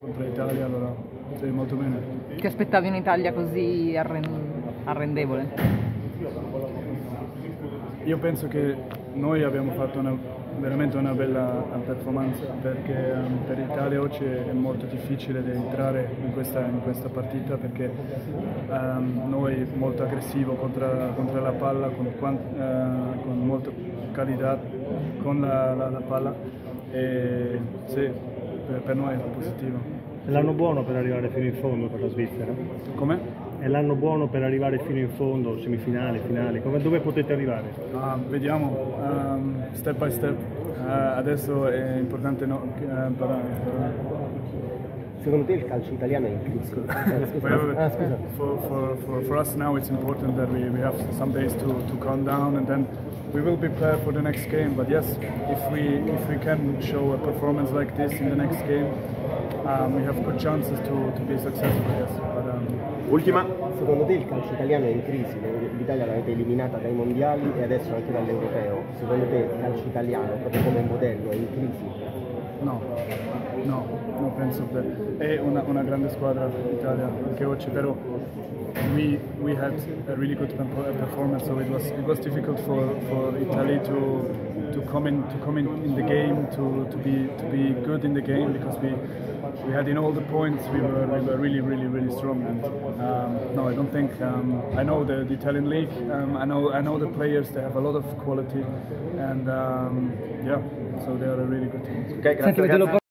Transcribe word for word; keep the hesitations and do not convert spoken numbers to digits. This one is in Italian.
Contro l'Italia, allora sì, molto bene. Ti aspettavi un'Italia così arren arrendevole? Io penso che noi abbiamo fatto una, veramente una bella performance, perché um, per l'Italia oggi è molto difficile di entrare in questa, in questa partita, perché um, noi molto aggressivo contro, contro la palla, con, uh, con molta qualità con la, la, la palla, e sì, per, per noi è positivo. È l'anno buono per arrivare fino in fondo per la Svizzera? Come? È l'anno buono per arrivare fino in fondo, semifinali, finali, come, dove potete arrivare? Uh, vediamo, um, step by step. Uh, adesso è importante no, uh, imparare. Secondo te il calcio italiano è in crisi? Well, ah, scusa. For, for, for, for us now it's important that we, we have some days to, to calm down, and then we will be prepared for the next game. But yes, if we, if we can show a performance like this in the next game, um, we have good chances to, to be successful, yes. But, um, Ultima. Secondo te il calcio italiano è in crisi? L'Italia l'avete eliminata dai mondiali e adesso anche dall'europeo. Secondo te il calcio italiano, proprio come modello, è in crisi? No, no, non penso. È una, una grande squadra l'Italia anche oggi, però we we had a really good performance, so it was it was difficult for for Italy to to come in to come in, in the game, to to be to be good in the game, because we we had in all the points we were we were really really really strong. And um, no, I don't think um, I know the, the Italian league. Um, I know I know the players. They have a lot of quality, and um, yeah, so they are a really good team. Okay, grazie, ragazzi.